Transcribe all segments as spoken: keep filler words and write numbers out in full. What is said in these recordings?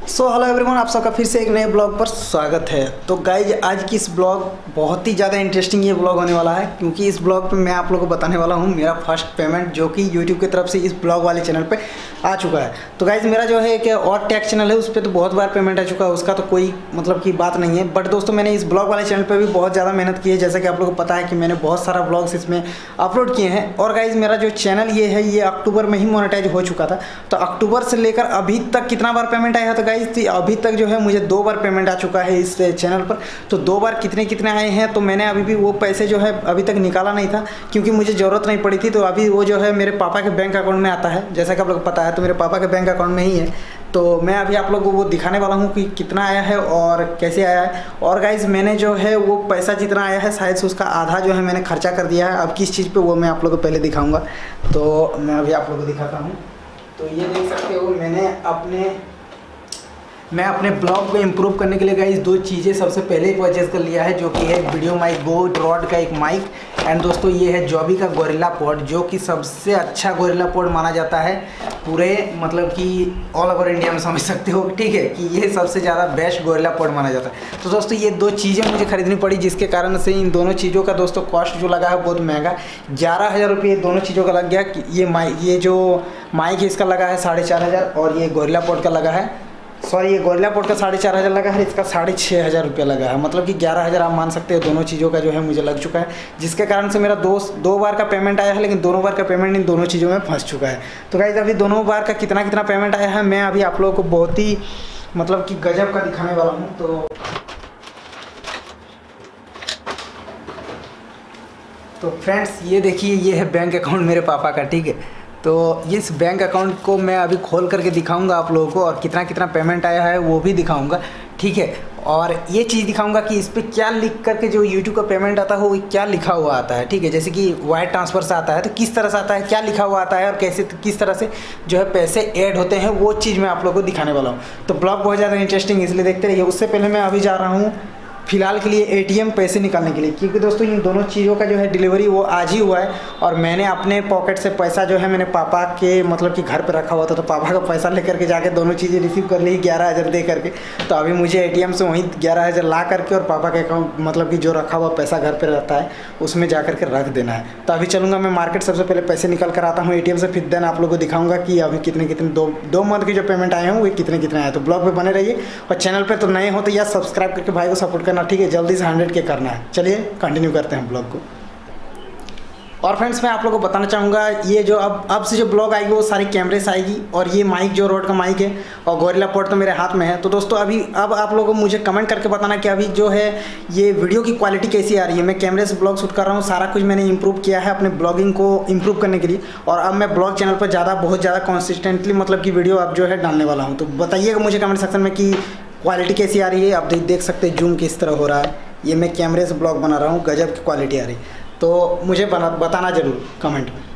So hello everyone, आप सबका फिर से एक नए ब्लॉग पर स्वागत है। तो गाइज आज की इस ब्लॉग बहुत ही ज़्यादा इंटरेस्टिंग ये ब्लॉग होने वाला है, क्योंकि इस ब्लॉग पे मैं आप लोगों को बताने वाला हूँ मेरा फर्स्ट पेमेंट जो कि यूट्यूब की तरफ से इस ब्लॉग वाले चैनल पे आ चुका है। तो गाइज मेरा जो है एक और टैग चैनल है, उस पर तो बहुत बार पेमेंट आ चुका है, उसका तो कोई मतलब की बात नहीं है। बट दोस्तों मैंने इस ब्लॉग वाले चैनल पर भी बहुत ज़्यादा मेहनत की है, जैसा कि आप लोगों को पता है कि मैंने बहुत सारा ब्लॉग्स इसमें अपलोड किए हैं। और गाइज मेरा जो चैनल ये है ये अक्टूबर में ही मोनेटाइज हो चुका था। तो अक्टूबर से लेकर अभी तक कितना बार पेमेंट आया था गाइज? अभी तक जो है मुझे दो बार पेमेंट आ चुका है इस चैनल पर। तो दो बार कितने कितने आए हैं, तो मैंने अभी भी वो पैसे जो है अभी तक निकाला नहीं था, क्योंकि मुझे ज़रूरत नहीं पड़ी थी। तो अभी वो जो है मेरे पापा के बैंक अकाउंट में आता है, जैसा कि आप लोग को पता है, तो मेरे पापा के बैंक अकाउंट में ही है। तो मैं अभी आप लोगों को वो दिखाने वाला हूँ कि कितना आया है और कैसे आया है। और गाइज मैंने जो है वो पैसा जितना आया है शायद से उसका आधा जो है मैंने खर्चा कर दिया है। अब किस चीज़ पे वो मैं आप लोगों को पहले दिखाऊंगा। तो मैं अभी आप लोगों को दिखाता हूँ। तो ये देख सकते हो, मैंने अपने मैं अपने ब्लॉग को इम्प्रूव करने के लिए गाइस दो चीज़ें सबसे पहले ही परचेज़ कर लिया है, जो कि है वीडियो माइक बोट रॉड का एक माइक, एंड दोस्तों ये है जॉबी का गोरिल्ला पॉड, जो कि सबसे अच्छा गोरिल्ला पॉड माना जाता है पूरे मतलब कि ऑल ओवर इंडिया में, समझ सकते हो। ठीक है कि ये सबसे ज़्यादा बेस्ट गोरिल्ला पॉड माना जाता है। तो दोस्तों ये दो चीज़ें मुझे खरीदनी पड़ी, जिसके कारण से इन दोनों चीज़ों का दोस्तों कॉस्ट जो लगा है बहुत महंगा, ग्यारह हज़ार रुपये दोनों चीज़ों का लग गया। ये माइक ये जो माइक है इसका लगा है साढ़े चार हज़ार, और ये गोरिल्ला पॉड का लगा है सॉरी ये गोरिल्ला पॉड का साढ़े चार हज़ार लगा है, इसका साढ़े छः हज़ार रुपया लगा है। मतलब कि ग्यारह हज़ार आप मान सकते हो दोनों चीज़ों का जो है मुझे लग चुका है, जिसके कारण से मेरा दो दो बार का पेमेंट आया है, लेकिन दोनों बार का पेमेंट इन दोनों चीज़ों में फंस चुका है। तो गाइस अभी दोनों बार का कितना कितना पेमेंट आया है मैं अभी आप लोगों को बहुत ही मतलब कि गजब का दिखाने वाला हूँ। तो तो फ्रेंड्स ये देखिए, ये है बैंक अकाउंट मेरे पापा का। ठीक है, तो इस बैंक अकाउंट को मैं अभी खोल करके दिखाऊंगा आप लोगों को, और कितना कितना पेमेंट आया है वो भी दिखाऊंगा। ठीक है, और ये चीज़ दिखाऊंगा कि इस पर क्या लिख करके जो यूट्यूब का पेमेंट आता है वो क्या लिखा हुआ आता है। ठीक है, जैसे कि वायर ट्रांसफ़र से आता है तो किस तरह से आता है, क्या लिखा हुआ आता है, और कैसे किस तरह से जो है पैसे ऐड होते हैं, वो चीज़ मैं आप लोगों को दिखाने वाला हूँ। तो ब्लॉग बहुत ज़्यादा इंटरेस्टिंग, इसलिए देखते रहिए। उससे पहले मैं अभी जा रहा हूँ फिलहाल के लिए एटीएम पैसे निकालने के लिए, क्योंकि दोस्तों इन दोनों चीज़ों का जो है डिलीवरी वो आज ही हुआ है, और मैंने अपने पॉकेट से पैसा जो है मैंने पापा के मतलब कि घर पे रखा हुआ था, तो पापा का पैसा लेकर के जाके दोनों चीज़ें रिसीव कर ली ग्यारह हज़ार दे करके। तो अभी मुझे एटीएम से वहीं ग्यारह हज़ार ला करके और पापा के अकाउंट मतलब कि जो रखा हुआ पैसा घर पर रहता है उसमें जा करके रख देना है। तो अभी चलूँगा मैं मार्केट, सबसे पहले पैसे निकल कर आता हूँ एटीएम से, फिर देन आप लोगों को दिखाऊंगा कि अभी कितने कितने दो दो मंथ के जो पेमेंट आए हैं वो कितने कितने आए। तो ब्लॉग पे बने रहिए, और चैनल पर तो नए हो तो यार सब्सक्राइब करके भाई को सपोर्ट करना। ठीक है, जल्दी से हंड्रेड के करना है। चलिए कंटिन्यू करते हैं ब्लॉग को। और फ्रेंड्स मैं आप लोगों को बताना चाहूँगा, ये जो अब अब से जो ब्लॉग आएगी वो सारी कैमरे से आएगी, और ये माइक जो रोड का माइक है और गोरिल्ला पॉड तो मेरे हाथ में है। तो दोस्तों अभी अब आप लोगों को मुझे कमेंट करके बताना कि अभी जो है ये वीडियो की क्वालिटी कैसी आ रही है। मैं कैमरे से ब्लॉग शूट कर रहा हूँ, सारा कुछ मैंने इंप्रूव किया है अपने ब्लॉगिंग को इंप्रूव करने के लिए, और अब मैं ब्लॉग चैनल पर ज़्यादा बहुत ज़्यादा कॉन्सिस्टेंटली मतलब कि वीडियो अब जो है डालने वाला हूँ। तो बताइएगा मुझे कमेंट सेक्शन में कि क्वालिटी कैसी आ रही है। आप देख सकते हैं जूम किस तरह हो रहा है, ये मैं कैमरे से ब्लॉग बना रहा हूँ, गजब की क्वालिटी आ रही। तो मुझे बना बताना जरूर कमेंट में।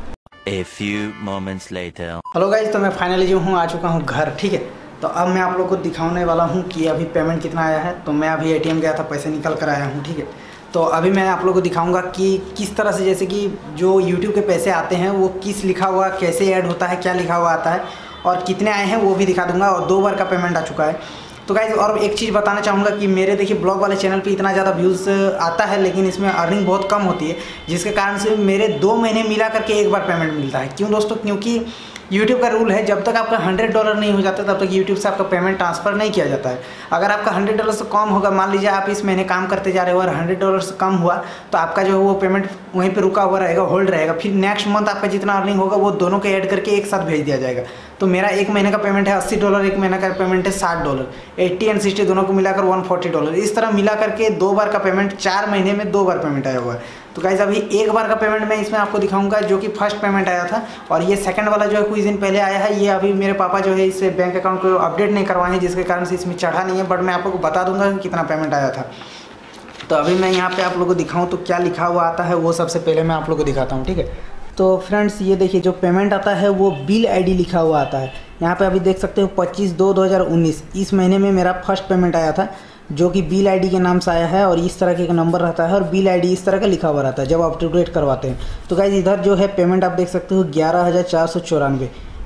A few moments later. Hello guys, तो मैं फाइनली जो हूँ आ चुका हूँ घर। ठीक है, तो अब मैं आप लोगों को दिखाने वाला हूँ कि अभी पेमेंट कितना आया है। तो मैं अभी एटीएम गया था, पैसे निकल कर आया हूँ। ठीक है, तो अभी मैं आप लोगों को दिखाऊंगा कि किस तरह से जैसे कि जो यूट्यूब के पैसे आते हैं वो किस लिखा हुआ कैसे ऐड होता है, क्या लिखा हुआ आता है, और कितने आए हैं वो भी दिखा दूँगा। और दो बार का पेमेंट आ चुका है। तो गाइज और एक चीज़ बताना चाहूँगा कि मेरे देखिए ब्लॉग वाले चैनल पे इतना ज़्यादा व्यूज़ आता है, लेकिन इसमें अर्निंग बहुत कम होती है, जिसके कारण से मेरे दो महीने मिला करके एक बार पेमेंट मिलता है। क्यों दोस्तों? क्योंकि यूट्यूब का रूल है, जब तक आपका हंड्रेड डॉलर नहीं हो जाता तब तक यूट्यूब से आपका पेमेंट ट्रांसफ़र नहीं किया जाता है। अगर आपका हंड्रेड डॉलर से कम होगा, मान लीजिए आप इस महीने काम करते जा रहे हो और हंड्रेड डॉलर से कम हुआ, तो आपका जो है वो पेमेंट वहीं पे रुका हुआ रहेगा, होल्ड रहेगा। फिर नेक्स्ट मंथ आपका जितना अर्निंग होगा वो दोनों को ऐड करके एक साथ भेज दिया जाएगा। तो मेरा एक महीने का पेमेंट है अस्सी डॉलर, एक महीने का पेमेंट है साठ डॉलर, एट्टी एंड सिक्सटी दोनों को मिलाकर वन फोर्टी डॉलर। इस तरह मिला करके दो बार का पेमेंट, चार महीने में दो बार पेमेंट आया हुआ है। तो गाइज अभी एक बार का पेमेंट मैं इसमें आपको दिखाऊंगा, जो कि फर्स्ट पेमेंट आया था, और ये सेकंड वाला जो है कुछ दिन पहले आया है। ये अभी मेरे पापा जो है इस बैंक अकाउंट को अपडेट नहीं करवाए हैं, जिसके कारण से इसमें चढ़ा नहीं है, बट मैं आप लोगों को बता दूंगा कि कितना पेमेंट आया था। तो अभी मैं यहाँ पे आप लोगों को दिखाऊँ तो क्या लिखा हुआ आता है वो सबसे पहले मैं आप लोगों को दिखाता हूँ। ठीक है, तो फ्रेंड्स ये देखिए जो पेमेंट आता है वो बिल आईडी लिखा हुआ आता है। यहाँ पे अभी देख सकते हो पच्चीस दो दो हज़ार उन्नीस इस महीने में मेरा फर्स्ट पेमेंट आया था, जो कि बिल आईडी के नाम से आया है, और इस तरह के एक नंबर रहता है और बिल आईडी इस तरह का लिखा हुआ रहता है जब आप अपडेट करवाते हैं। तो गाइज इधर जो है पेमेंट आप देख सकते हो ग्यारह हज़ार चार सौ चौरानवे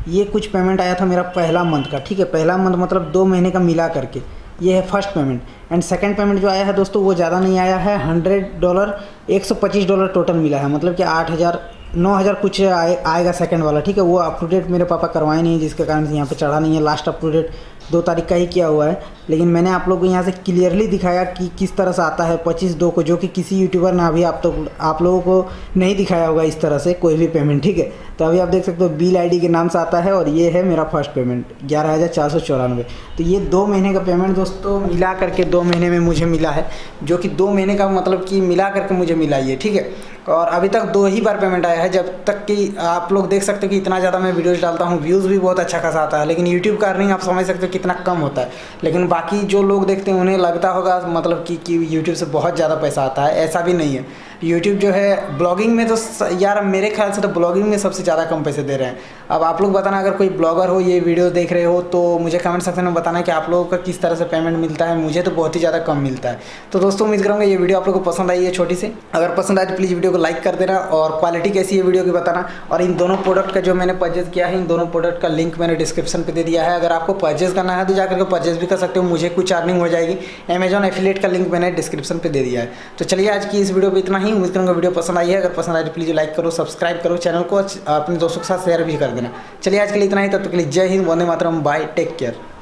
ये कुछ पेमेंट आया था मेरा पहला मंथ का, ठीक है, पहला मंथ मतलब दो महीने का मिला करके, ये है first payment. And second payment जो आया है दोस्तों वो ज़्यादा नहीं आया है, हंड्रेड डॉलर एक सौ पच्चीस डॉलर टोटल मिला है, मतलब कि आठ हज़ार नौ हज़ार कुछ आए, आएगा सेकंड वाला, ठीक है। वो अप टू डेट मेरे पापा करवाए नहीं, जिसके कारण से यहाँ पे चढ़ा नहीं है, लास्ट अप टू डेट दो तारीख का ही किया हुआ है। लेकिन मैंने आप लोगों को यहाँ से क्लियरली दिखाया कि किस तरह से आता है पच्चीस दो को, जो कि किसी यूट्यूबर ने अभी आप तो आप लोगों को नहीं दिखाया होगा इस तरह से कोई भी पेमेंट, ठीक है। तो अभी आप देख सकते हो बिल आईडी के नाम से आता है, और ये है मेरा फर्स्ट पेमेंट ग्यारह हज़ार चार सौ चौरानवे। तो ये दो महीने का पेमेंट दोस्तों मिला करके दो महीने में मुझे मिला है, जो कि दो महीने का मतलब कि मिला करके मुझे मिला ये, ठीक है। और अभी तक दो ही बार पेमेंट आया है, जब तक कि आप लोग देख सकते हो कि इतना ज़्यादा मैं वीडियोस डालता हूँ, व्यूज़ भी बहुत अच्छा खासा आता है, लेकिन यूट्यूब का अर्निंग आप समझ सकते हो कितना कम होता है। लेकिन बाकी जो लोग देखते हैं उन्हें लगता होगा मतलब कि कि यूट्यूब से बहुत ज़्यादा पैसा आता है, ऐसा भी नहीं है। यूट्यूब जो है ब्लॉगिंग में तो यार मेरे ख्याल से तो ब्लॉगिंग में सबसे ज़्यादा कम पैसे दे रहे हैं। अब आप लोग बताना, अगर कोई ब्लॉगर हो ये वीडियो देख रहे हो तो मुझे कमेंट सेक्शन में बताना कि आप लोगों का किस तरह से पेमेंट मिलता है। मुझे तो बहुत ही ज़्यादा कम मिलता है। तो दोस्तों उम्मीद करूँगा ये वीडियो आप लोगों को पसंद आई है छोटी सी। अगर पसंद आए तो प्लीज़ वीडियो को लाइक कर देना, और क्वालिटी कैसी है वीडियो की बताना। और इन दोनों प्रोडक्ट का जो मैंने परचेज़ किया है, इन दोनों प्रोडक्ट का लिंक मैंने डिस्क्रिप्शन पर दे दिया है। अगर आपको परचेज़ करना है तो जाकर के परचेज़ भी कर सकते हो, मुझे कुछ अर्निंग हो जाएगी। अमेजॉन एफिलिएट का लिंक मैंने डिस्क्रिप्शन पर दे दिया है। तो चलिए आज की इस वीडियो पर इतना ही। उम्मीद करूँगा वीडियो पसंद आई है। अगर पसंद आए तो प्लीज़ लाइक करो, सब्सक्राइब करो, चैनल को अपने दोस्तों के साथ शेयर भी कर देना। चलिए आज के लिए इतना ही, तब तक के लिए जय हिंद, वंदे मातरम, बाय, टेक केयर।